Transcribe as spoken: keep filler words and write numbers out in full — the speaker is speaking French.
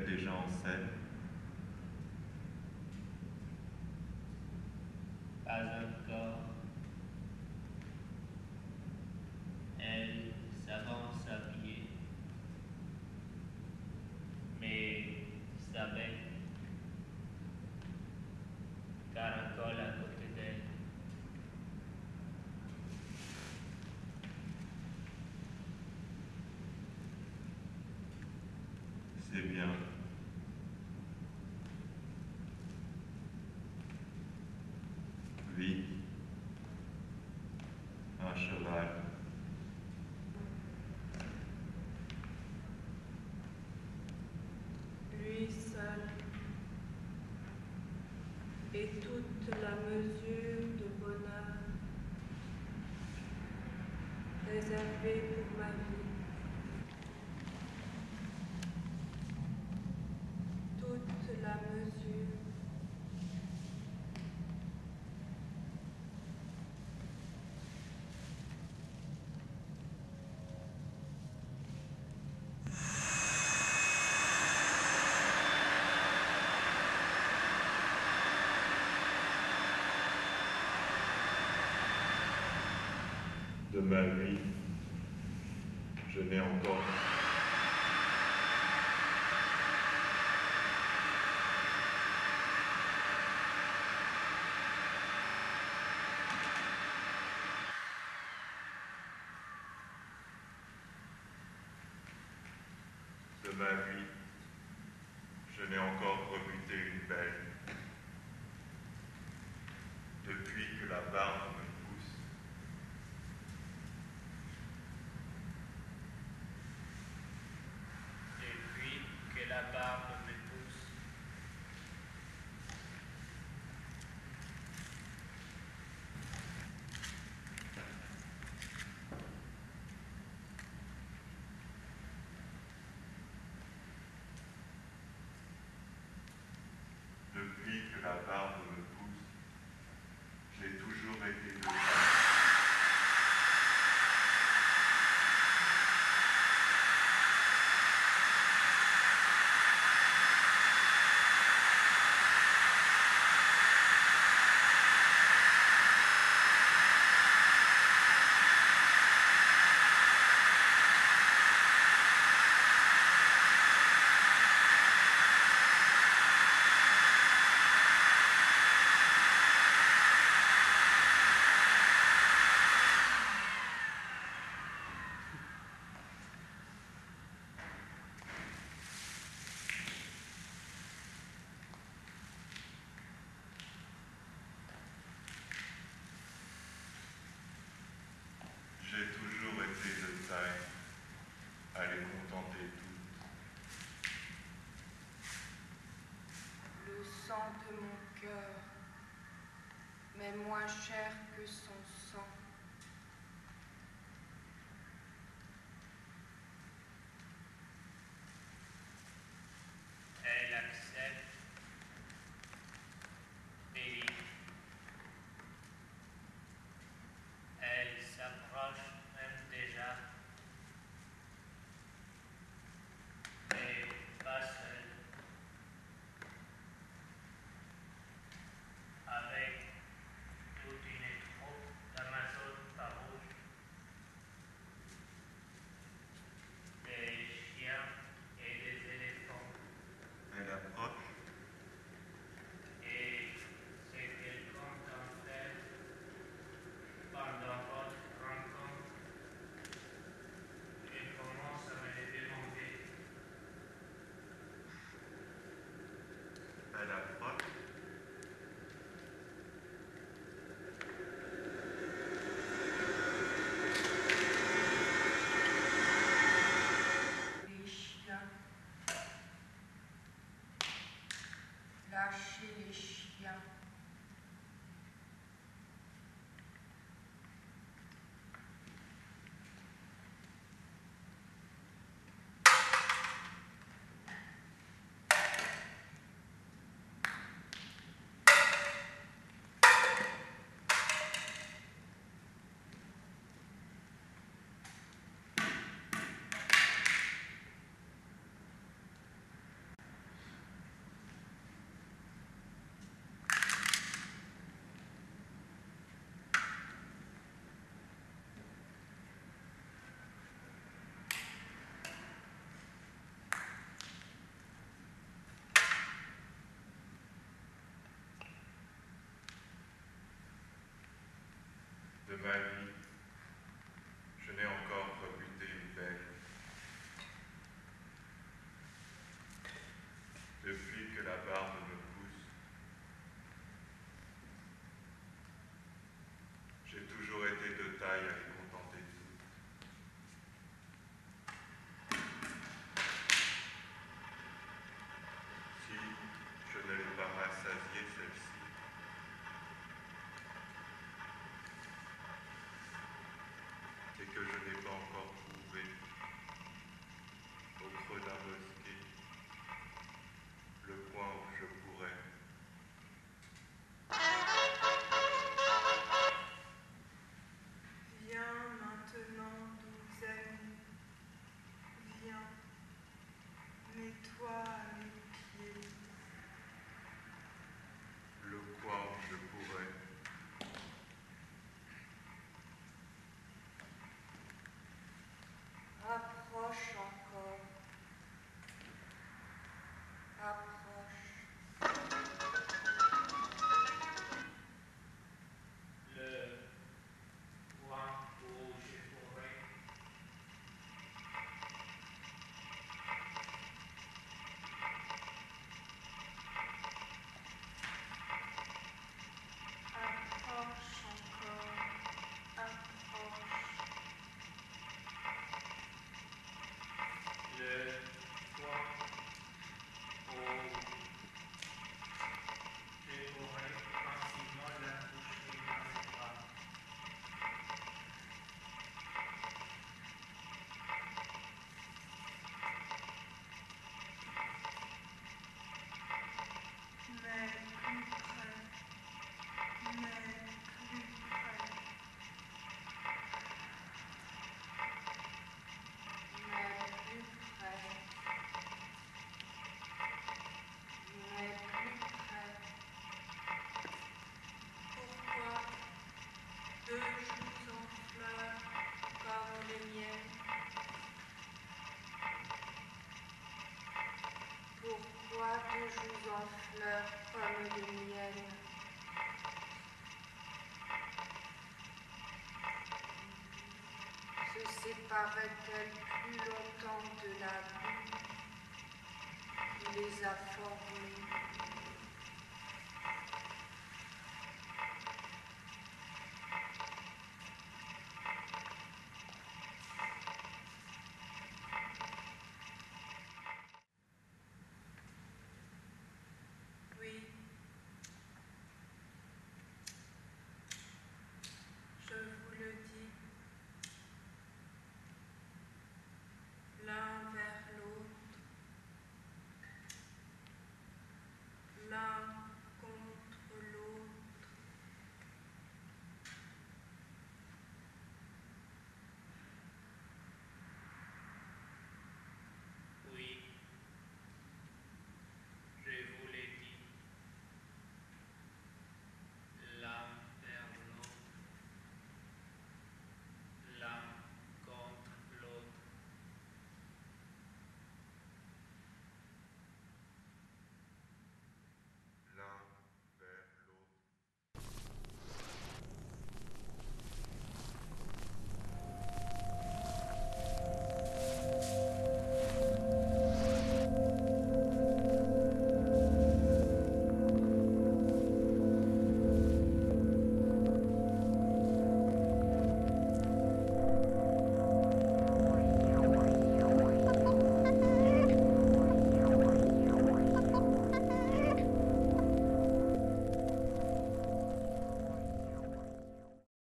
déjà en scène? Pas encore. Elle s'avance à pied, mais sa bec caracole à côté d'elle. C'est bien. Vite. Un cheval. Lui seul. Et toute la mesure de bonheur réservée pour ma vie. Toute la mesure. De ma vie, je n'ai encore de ma vie, je n'ai encore rebuté une belle. Depuis que la barbe me pousse, Depuis que la barbe me pousse, depuis que la barbe me pousse, j'ai toujours été le sein. J'ai toujours été de taille à les contenter toutes. Le sang de mon cœur m'est moins cher que son sang. elle accepte, délivre. Elle s'approche même déjà, mais pas seule. Avec toute une troupe d'Amazones farouches, des chiens et des éléphants. Elle approche, Et ce qu'elle compte en faire pendant votre rencontre, je commence à me le demander. elle approche, Les chiens. Lâchez les chiens. toi de joues en fleurs comme le miel. Se séparait-elle plus longtemps de la boue qui les a formés?